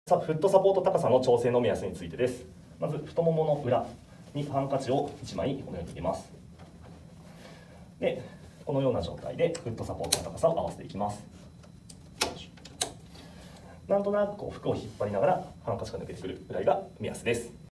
さあ、フットサポート高さの調整の目安についてです。まず太ももの裏にハンカチを1枚このように入れます。で、このような状態でフットサポートの高さを合わせていきます。なんとなく服を引っ張りながらハンカチが抜けてくるぐらいが目安です。